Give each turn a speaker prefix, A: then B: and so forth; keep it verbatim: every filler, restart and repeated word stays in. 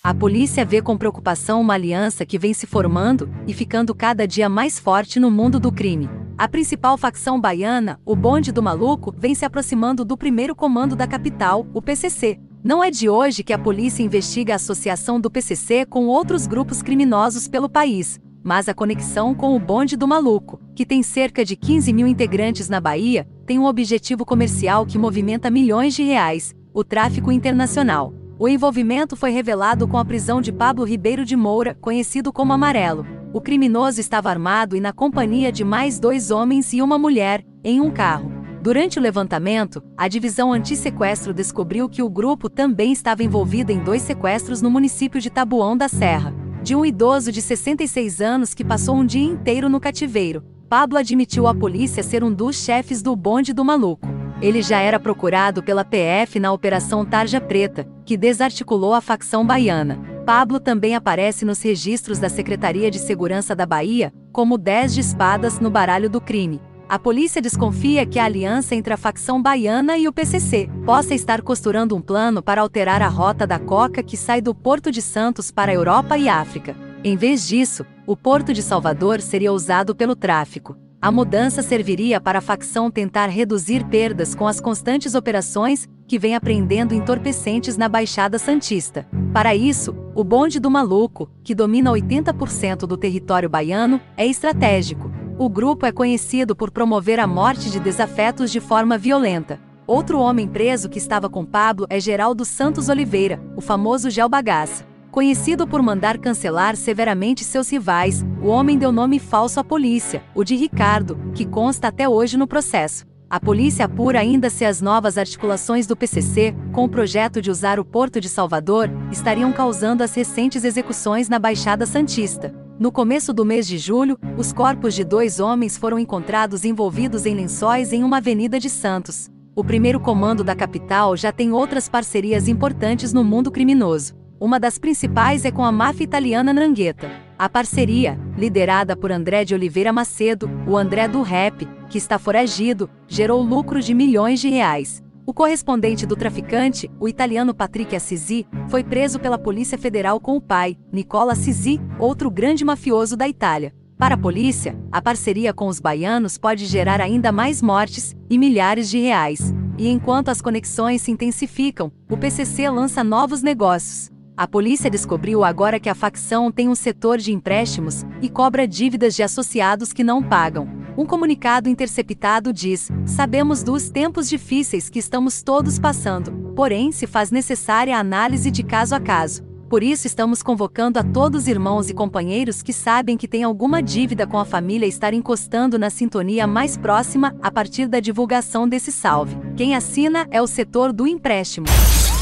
A: A polícia vê com preocupação uma aliança que vem se formando e ficando cada dia mais forte no mundo do crime. A principal facção baiana, o Bonde do Maluco, vem se aproximando do primeiro comando da capital, o P C C. Não é de hoje que a polícia investiga a associação do P C C com outros grupos criminosos pelo país, mas a conexão com o Bonde do Maluco, que tem cerca de quinze mil integrantes na Bahia, tem um objetivo comercial que movimenta milhões de reais: o tráfico internacional. O envolvimento foi revelado com a prisão de Pablo Ribeiro de Moura, conhecido como Amarelo. O criminoso estava armado e na companhia de mais dois homens e uma mulher, em um carro. Durante o levantamento, a divisão anti-sequestro descobriu que o grupo também estava envolvido em dois sequestros no município de Taboão da Serra, de um idoso de sessenta e seis anos que passou um dia inteiro no cativeiro. Pablo admitiu à polícia ser um dos chefes do Bonde do Maluco. Ele já era procurado pela P F na Operação Tarja Preta, que desarticulou a facção baiana. Pablo também aparece nos registros da Secretaria de Segurança da Bahia, como dez de espadas no baralho do crime. A polícia desconfia que a aliança entre a facção baiana e o P C C possa estar costurando um plano para alterar a rota da coca que sai do Porto de Santos para a Europa e África. Em vez disso, o Porto de Salvador seria usado pelo tráfico. A mudança serviria para a facção tentar reduzir perdas com as constantes operações que vem apreendendo entorpecentes na Baixada Santista. Para isso, o Bonde do Maluco, que domina oitenta por cento do território baiano, é estratégico. O grupo é conhecido por promover a morte de desafetos de forma violenta. Outro homem preso que estava com Pablo é Geraldo Santos Oliveira, o famoso Gel Bagaça. Conhecido por mandar cancelar severamente seus rivais, o homem deu nome falso à polícia, o de Ricardo, que consta até hoje no processo. A polícia apura ainda se as novas articulações do P C C, com o projeto de usar o Porto de Salvador, estariam causando as recentes execuções na Baixada Santista. No começo do mês de julho, os corpos de dois homens foram encontrados envolvidos em lençóis em uma avenida de Santos. O primeiro comando da capital já tem outras parcerias importantes no mundo criminoso. Uma das principais é com a máfia italiana Ndrangheta. A parceria, liderada por André de Oliveira Macedo, o André do Rap, que está foragido, gerou lucro de milhões de reais. O correspondente do traficante, o italiano Patrick Assisi, foi preso pela Polícia Federal com o pai, Nicola Assisi, outro grande mafioso da Itália. Para a polícia, a parceria com os baianos pode gerar ainda mais mortes e milhares de reais. E enquanto as conexões se intensificam, o P C C lança novos negócios. A polícia descobriu agora que a facção tem um setor de empréstimos e cobra dívidas de associados que não pagam. Um comunicado interceptado diz: "Sabemos dos tempos difíceis que estamos todos passando, porém se faz necessária a análise de caso a caso. Por isso estamos convocando a todos os irmãos e companheiros que sabem que têm alguma dívida com a família estar encostando na sintonia mais próxima a partir da divulgação desse salve. Quem assina é o setor do empréstimo."